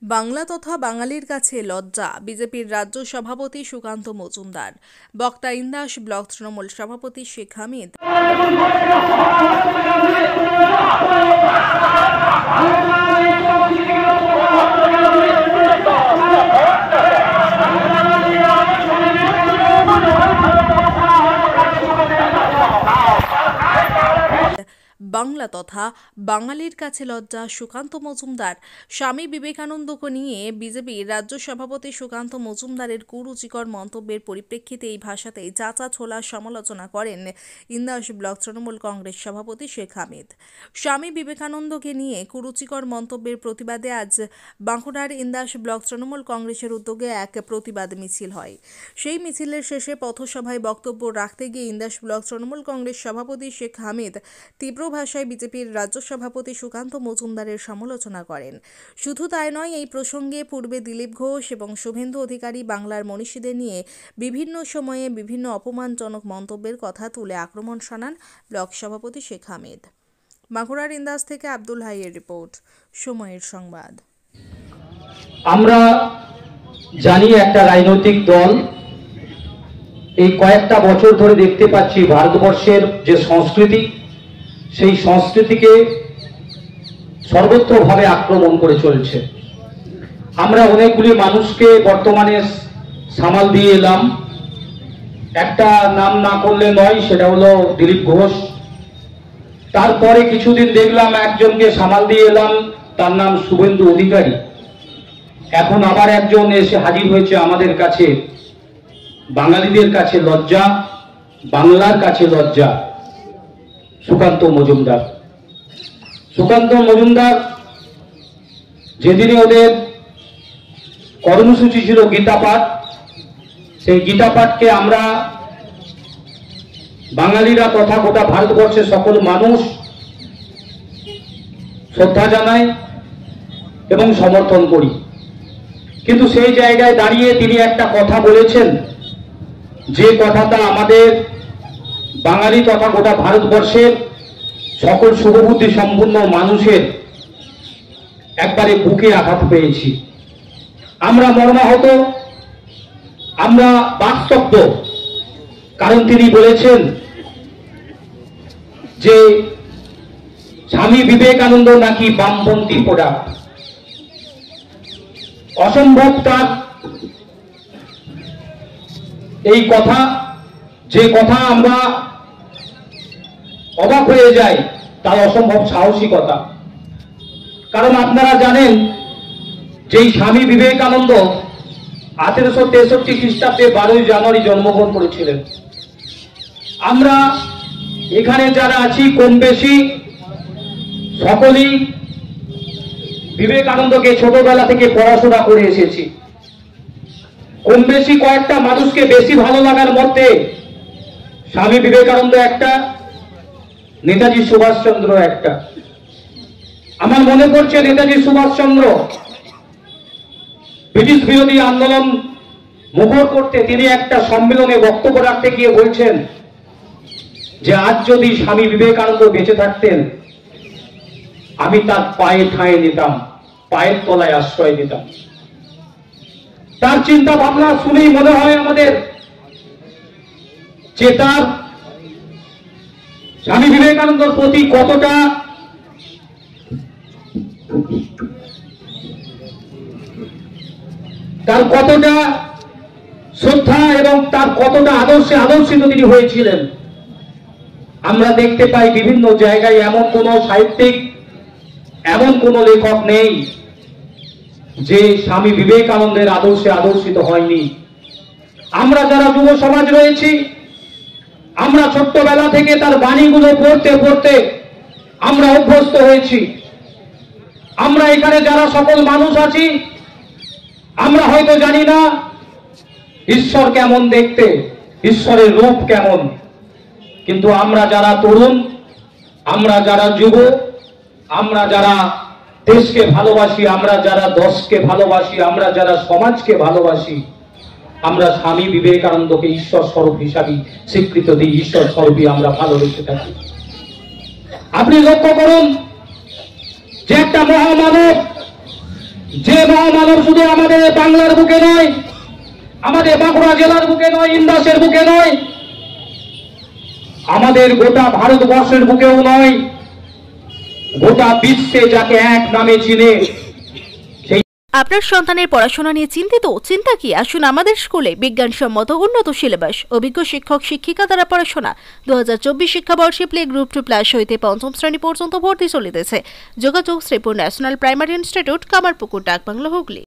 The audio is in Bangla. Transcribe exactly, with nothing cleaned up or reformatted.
বাংলা তথা বাঙালির কাছে লজ্জা বিজেপির রাজ্য সভাপতি সুকান্ত মজুমদার। বক্তা ইন্দাস ব্লক তৃণমূল সভাপতি শেখ হামিদ। বাংলা তথা বাঙালির কাছে লজ্জা সুকান্ত মজুমদার। স্বামী বিবেকানন্দকে নিয়ে বিজেপির রাজ্য সভাপতি সুকান্ত মজুমদারের কুরুচিকর মন্তব্যের পরিপ্রেক্ষিতে এই ভাষাতেই চাচা ছোলা সমালোচনা করেন ইন্দাস ব্লক তৃণমূল কংগ্রেস সভাপতি শেখ হামিদ। স্বামী বিবেকানন্দকে নিয়ে কুরুচিকর মন্তব্যের প্রতিবাদে আজ বাঁকুড়ার ইন্দাস ব্লক তৃণমূল কংগ্রেসের উদ্যোগে এক প্রতিবাদ মিছিল হয়। সেই মিছিলের শেষে পথসভায় বক্তব্য রাখতে গিয়ে ইন্দাস ব্লক তৃণমূল কংগ্রেস সভাপতি শেখ হামিদ তীব্র ভাষায় বিজেপির রাজ্য সভাপতি সুকান্ত মজুমদারের সমালোচনা করেন। শুধু তাই নয়, এই প্রসঙ্গে পূর্বে দিলীপ ঘোষ এবং শুভেন্দু অধিকারী বাংলার মনীষীদের নিয়ে বিভিন্ন সময়ে বিভিন্ন অপমানজনক মন্তব্যের কথা তুলে আক্রমণ শানান ব্লক সভাপতি শেখ হামিদ। বাঁকুড়ার ইন্দাস থেকে আব্দুল হাইয়ের রিপোর্ট, সময়ের সংবাদ। আমরা জানি একটা রাজনৈতিক দল এই কয়েকটা বছর ধরে দেখতে পাচ্ছি ভারতবর্ষের যে সংস্কৃতি সেই সংস্কৃতিকে সর্বত্রভাবে আক্রমণ করে চলছে। আমরা অনেকগুলি মানুষকে বর্তমানে সামাল দিয়ে এলাম, একটা নাম না করলে নয়, সেটা হলো দিলীপ ঘোষ। তারপরে কিছুদিন দেখলাম একজনকে সামাল দিয়ে এলাম, তার নাম শুভেন্দু অধিকারী। এখন আবার একজন এসে হাজির হয়েছে আমাদের কাছে। বাঙালিদের কাছে লজ্জা, বাংলার কাছে লজ্জা, সুকান্ত মজুমদার। সুকান্ত মজুমদার যেদিনে ওদের কর্মসূচি ছিল গীতা পাঠ, সেই গীতা পাঠকে আমরা বাঙালিরা তথা গোটা ভারতবর্ষের সকল মানুষ শ্রদ্ধা জানাই এবং সমর্থন করি। কিন্তু সেই জায়গায় দাঁড়িয়ে তিনি একটা কথা বলেছেন, যে কথাটা আমাদের বাঙালি তথা গোটা ভারতবর্ষের সকল শুভবুদ্ধি সম্পন্ন মানুষের একবারে বুকে আঘাত পেয়েছি। আমরা মর্মাহত, আমরা বাস্তব্য। কারণ তিনি বলেছেন যে স্বামী বিবেকানন্দ নাকি বামপন্থী প্রোডাক্ট। অসম্ভব তার এই কথা, যে কথা আমরা অবাক হয়ে যাই, তার অসম্ভব সাহসিকতা। কারণ আপনারা জানেন যে স্বামী বিবেকানন্দ আঠেরোশো তেষট্টি খ্রিস্টাব্দে বারোই জানুয়ারি জন্মগ্রহণ করেছিলেন। আমরা এখানে যারা আছি কম বেশি সকলেই বিবেকানন্দকে ছোটবেলা থেকে পড়াশোনা করে এসেছি। কম বেশি কয়েকটা মানুষকে বেশি ভালো লাগার মধ্যে স্বামী বিবেকানন্দ একটা, নেতাজি সুভাষচন্দ্র একটা। আমার মনে পড়ছে নেতাজি সুভাষচন্দ্র ব্রিটিশ বিরোধী আন্দোলন মুখর করতে তিনি একটা সম্মেলনে বক্তব্য রাখতে গিয়ে বলছেন যে আজ যদি স্বামী বিবেকানন্দ বেঁচে থাকতেন আমি তার পায়ে ঠাঁই নিতাম, পায়ের তলায় আশ্রয় দিতাম। তার চিন্তা ভাবনা শুনেই মনে হয় আমাদের যে তার স্বামী বিবেকানন্দর প্রতি কতটা তার কতটা শ্রদ্ধা এবং তার কতটা আদর্শে আদর্শিত তিনি হয়েছিলেন। আমরা দেখতে পাই বিভিন্ন জায়গায় এমন কোন সাহিত্যিক, এমন কোন লেখক নেই যে স্বামী বিবেকানন্দের আদর্শে আদর্শিত হয়নি। আমরা যারা যুব সমাজ রয়েছি, আমরা ছোট্টবেলা থেকে তার বাণীগুলো পড়তে পড়তে আমরা অভ্যস্ত হয়েছি। আমরা এখানে যারা সকল মানুষ আছি, আমরা হয়তো জানি না ঈশ্বর কেমন দেখতে, ঈশ্বরের রূপ কেমন, কিন্তু আমরা যারা তরুণ, আমরা যারা যুব, আমরা যারা দেশকে ভালোবাসি, আমরা যারা দশকে ভালোবাসি, আমরা যারা সমাজকে ভালোবাসি, আমরা স্বামী বিবেকানন্দকে ঈশ্বর স্বরূপ হিসাবে স্বীকৃত দিই, ঈশ্বর স্বরূপই আমরা ভালোবেসে থাকি। আপনি লক্ষ্য করুন যে একটা মহামানব যে মহামানব শুধু আমাদের বাংলার বুকে নয়, আমাদের বাঁকুড়া জেলার বুকে নয়, ইন্দাসের বুকে নয়, আমাদের গোটা ভারতবর্ষের বুকেও নয়, গোটা বিশ্বে যাকে এক নামে চিনে। আপনার সন্তানের পড়াশোনা নিয়ে চিন্তিত? চিন্তা কি, আসুন আমাদের স্কুলে। বিজ্ঞানসম্মত উন্নত সিলেবাস, অভিজ্ঞ শিক্ষক শিক্ষিকা দ্বারা পড়াশোনা। দু হাজার চব্বিশ শিক্ষাবর্ষে প্লে গ্রুপ টু প্লাস হইতে পঞ্চম শ্রেণী পর্যন্ত ভর্তি চলিতেছে। যোগাযোগ Sripur national primary institute, Kamarpukur, Dakbangla, Hooghly.